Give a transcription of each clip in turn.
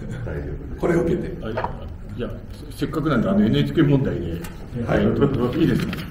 これを受けて。 いや、せっかくなんで、NHK 問題で、はい、いいですか。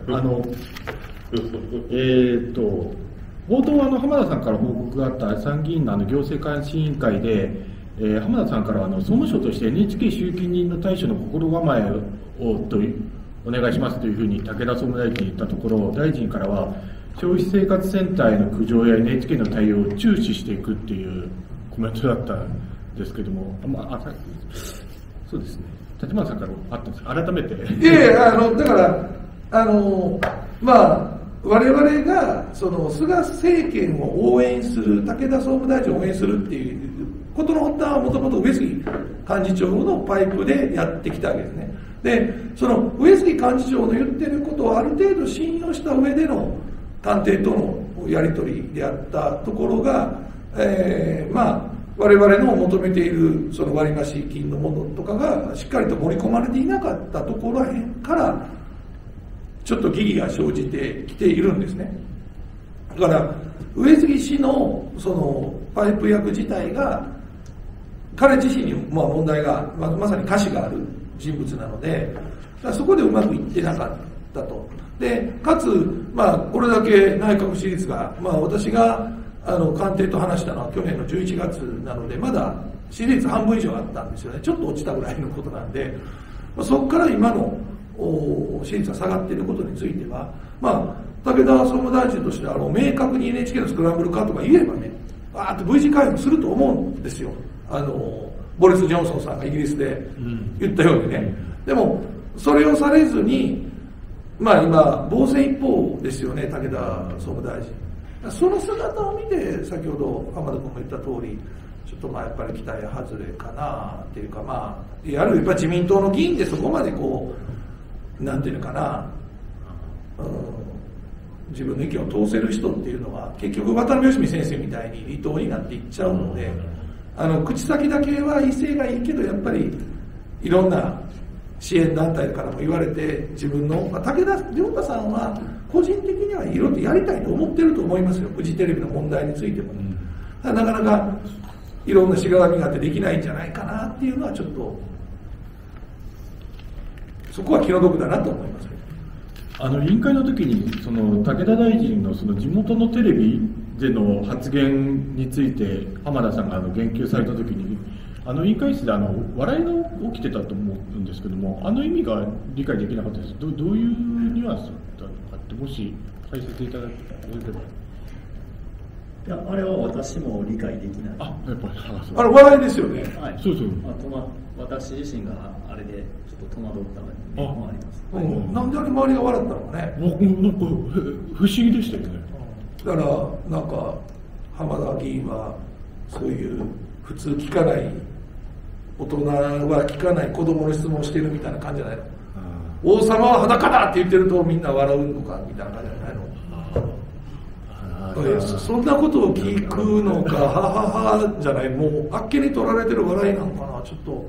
冒頭浜田さんから報告があった参議院の行政監視委員会で、浜田さんから総務省として NHK 集金人の対処の心構えをとお願いしますというふうに武田総務大臣に言ったところ、大臣からは消費生活センターへの苦情や NHK の対応を注視していくっていうコメントだったんですけども、そうですね、立花さんからあったんですか、改めて。 だから我々が菅政権を応援する、武田総務大臣を応援するっていうことの発端はもともと上杉幹事長のパイプでやってきたわけですね。で、その上杉幹事長の言ってることをある程度信用した上での官邸とのやり取りであったところが、我々の求めているその割増金のものとかがしっかりと盛り込まれていなかったところらへんからちょっと疑義が生じてきているんですね。だから上杉氏のそのパイプ役自体が彼自身に問題が、まさに瑕疵がある人物なので、そこでうまくいってなかったと。でかつ、これだけ内閣支持率が、私が官邸と話したのは去年の11月なので、まだ支持率半分以上あったんですよね。ちょっと落ちたぐらいのことなんで、そこから今の支持率が下がっていることについては、武田総務大臣としては明確に NHK のスクランブル化とか言えばね、バーッと V 字回復すると思うんですよ。ボリス・ジョンソンさんがイギリスで言ったようにね。でもそれをされずに、今防戦一方ですよね、武田総務大臣。その姿を見て先ほど浜田君も言った通り、ちょっとやっぱり期待外れかなっていうか、やっぱり自民党の議員でそこまでなんていうのかな、自分の意見を通せる人っていうのは結局渡辺芳美先生みたいに離党になっていっちゃうので、口先だけは威勢がいいけど、やっぱりいろんな支援団体からも言われて、自分の、武田良太さんは個人的にはいろいろとやりたいと思ってると思いますよ、フジテレビの問題についても。なかなかいろんなしがらみがあってできないんじゃないかなっていうのは、ちょっとそこは気の毒だなと思います。 委員会の時に武田大臣の地元のテレビでの発言について浜田さんが言及された時に、委員会室で笑いが起きてたと思うんですけども、意味が理解できなかったです。どういうニュアンスだったのかって、もし解説いただければ。 いや、あれは私も理解できない。 やっぱり笑いですよね。 はい。 そう。 私自身があれでちょっと戸惑った面もあります。 なんであれ周りが笑ったのかね。 なんか不思議でしたよね。 だから浜田議員はそういう普通聞かない、大人は聞かない子供の質問をしてるみたいな感じじゃないの。王様は裸だって言ってるとみんな笑うのかみたいな感じじゃないの。そんなことを聞くのか、はははじゃない、もうあっけに取られてる笑いなのかな、ちょっと。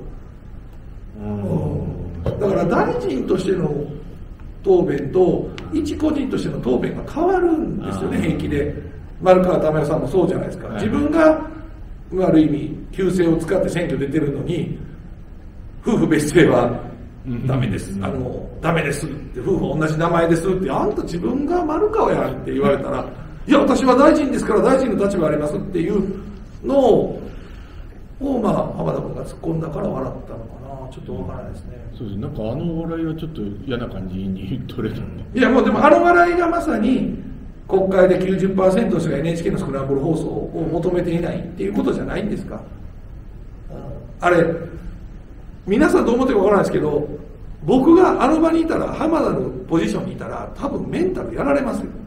だから大臣としての答弁と一個人としての答弁が変わるんですよね、平気で。丸川珠代さんもそうじゃないですか。自分がある意味旧姓を使って選挙出てるのに、夫婦別姓はダメです、ダメですって、夫婦同じ名前ですって、あんた自分が丸川やんって言われたら、いや私は大臣ですから大臣の立場ありますっていうのを浜田君が突っ込んだから笑ったのかな、ちょっとわからないですね。 そうです。なんか笑いはちょっと嫌な感じに取れたんで。 いやでも笑いがまさに国会で 90% の人が NHK のスクランブル放送を求めていないっていうことじゃないんですか。あれ皆さんどう思ってるかわからないですけど、僕があの場にいたら、浜田のポジションにいたら多分メンタルやられますよ。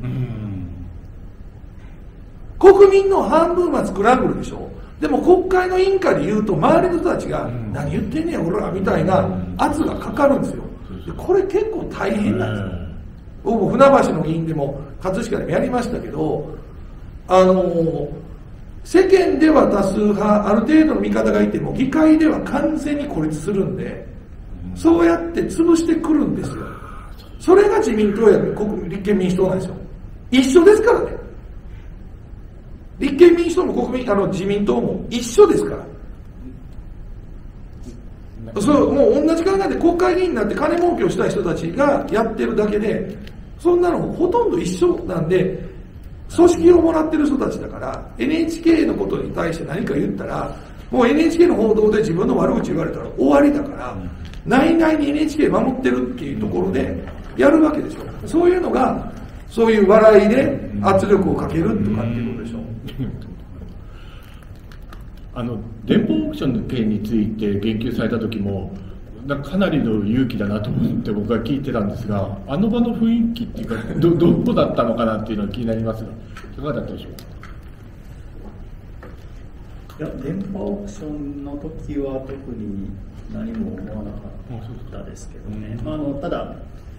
国民の半分はスクランブルでしょ。でも国会の委員会で言うと周りの人たちが何言ってんねや俺らみたいな圧がかかるんですよ。でこれ結構大変なんですよ。僕も船橋の議員でも葛飾でもやりましたけど、世間では多数派ある程度の見方がいても議会では完全に孤立するんで、そうやって潰してくるんですよ。それが自民党や立憲民主党なんですよ。一緒ですからね。立憲民主党も自民党も一緒ですから。 そうもう同じ考えで国会議員になって金儲けをしたい人たちがやってるだけで、そんなのほとんど一緒なんで、組織をもらってる人たちだから、NHK のことに対して何か言ったら、もう NHK の報道で自分の悪口言われたら終わりだから、内々に NHK 守ってるっていうところでやるわけでしょ。そういうのが、そういう笑いで圧力をかけるとかっていうことでしょ。 電報オークションの件について言及された時も、かなりの勇気だなと思って僕は聞いてたんですが、あの場の雰囲気っていうか、どこだったのかなっていうのが気になりますが、いかがだったでしょうか。 いや、電波オークションの時は特に何も思わなかったですけどね。ただ、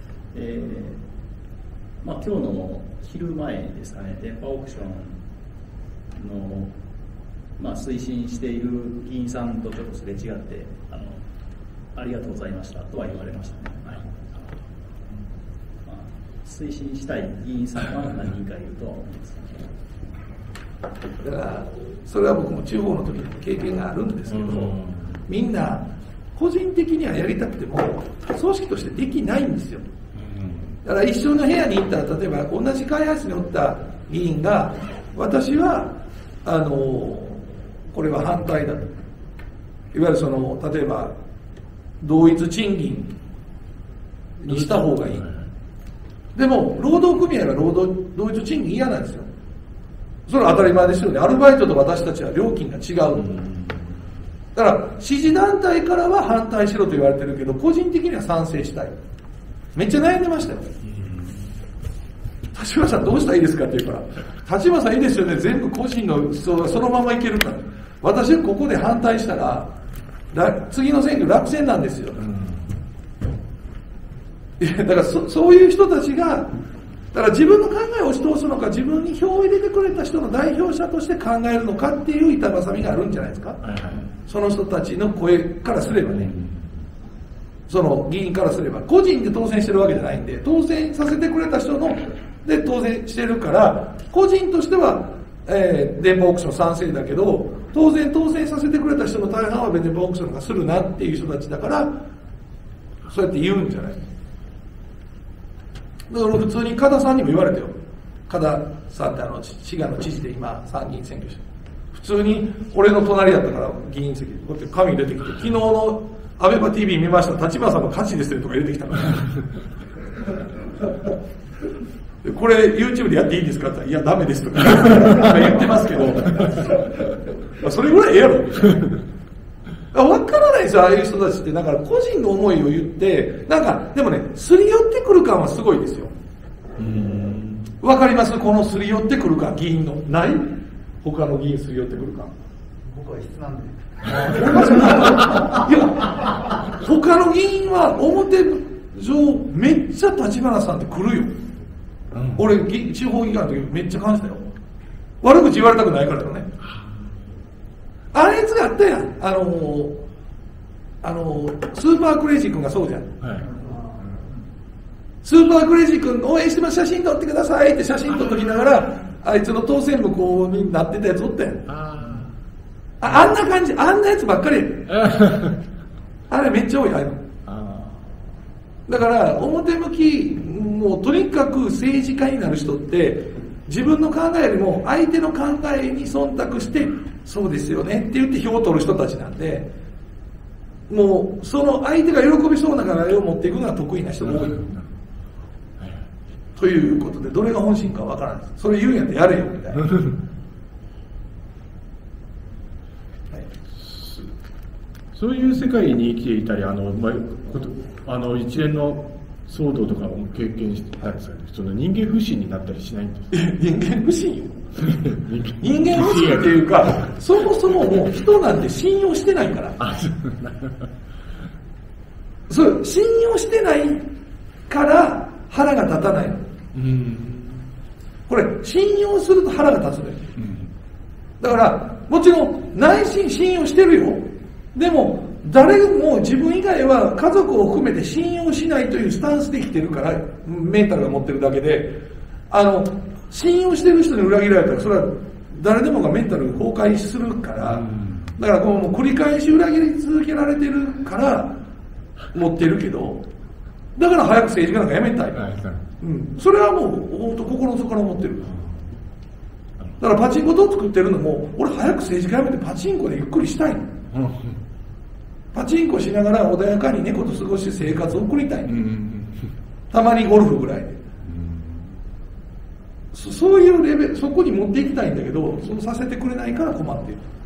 今日の昼前ですかね、電波オークションの、推進している議員さんとちょっとすれ違って、ありがとうございましたとは言われましたね。はい。推進したい議員さんは何人かいるとは思います。 だからそれは僕も地方の時に経験があるんですけど、みんな個人的にはやりたくても組織としてできないんですよ。だから一緒の部屋に行ったら、例えば同じ開発におった議員が、私はこれは反対だと、いわゆる例えば同一賃金にした方がいい。でも労働組合は同一賃金嫌なんですよ。それは当たり前ですよね。アルバイトと私たちは料金が違う。だから支持団体からは反対しろと言われてるけど、個人的には賛成したい。めっちゃ悩んでましたよ。立花さんどうしたらいいですかって言うから、立花さんいいですよね、全部個人のそのままいけるから。私はここで反対したら次の選挙落選なんですよ。だからそういう人たちが、だから自分の考えを押し通すのか、自分に票を入れてくれた人の代表者として考えるのかっていう板挟みがあるんじゃないですか。その人たちの声からすればね、その議員からすれば、個人で当選してるわけじゃないんで、当選させてくれた人ので当選してるから、個人としては、電波オークション賛成だけど、当選させてくれた人の大半は電波オークションがするなっていう人たちだから、そうやって言うんじゃない。だから普通に加田さんにも言われたよ。加田さんって滋賀の知事で今参議院選挙して、普通に俺の隣だったから議員席でこうやって紙出てきて、昨日のアベマ TV 見ました、立花さんの勝ちですよとか入れてきたからこれ YouTube でやっていいですかって言ったら、いやダメですとか言ってますけどそれぐらいやろ分からないですよ、ああいう人たちって。だから個人の思いを言って、でもね、すり寄ってくる感はすごいですよ。分かります？このすり寄ってくる感、議員のない他の議員すり寄ってくる感。 僕は必なんでいや、他の議員は表上めっちゃ立花さんって来るよ。俺地方議会の時めっちゃ感じたよ。悪口言われたくないからだね。あれいつがあったやん。スーパークレイジー君がそうじゃん。スーパークレイジー君応援してます、写真撮ってくださいって写真撮っときながら、あいつの当選部こうになってたやつおったやん。あんな感じ、あんなやつばっかりやん。あれめっちゃ多い、あれ。だから表向き、もうとにかく政治家になる人って自分の考えよりも相手の考えに忖度してそうですよねって言って票を取る人たちなんで、もうその相手が喜びそうな考えを持っていくのが得意な人が多い、ということで、どれが本心かわからないです。それ言うんやってやれよみたいなそういう世界に生きていたり、一連の騒動とかも経験したんですかね。その人間不信になったりしないんですか？ 人間不信よ。人間不信っていうか、そもそももう人なんて信用してないから。そう信用してないから腹が立たないの。これ信用すると腹が立つのよ。だからもちろん内心信用してるよ。でも誰も自分以外は家族を含めて信用しないというスタンスで生きてるから、メンタルが持ってるだけで、信用してる人に裏切られたら、それは誰でもがメンタル崩壊するから、 だからこう繰り返し裏切り続けられてるから持ってるけど、だから早く政治家なんかやめたい、それはもう本当心の底から思ってる。だからパチンコと作ってるのも、俺早く政治家辞めてパチンコでゆっくりしたい、パチンコしながら穏やかに猫と過ごして生活を送りたい、たまにゴルフぐらいで、そういうレベル、そこに持っていきたいんだけど、そうさせてくれないから困ってる。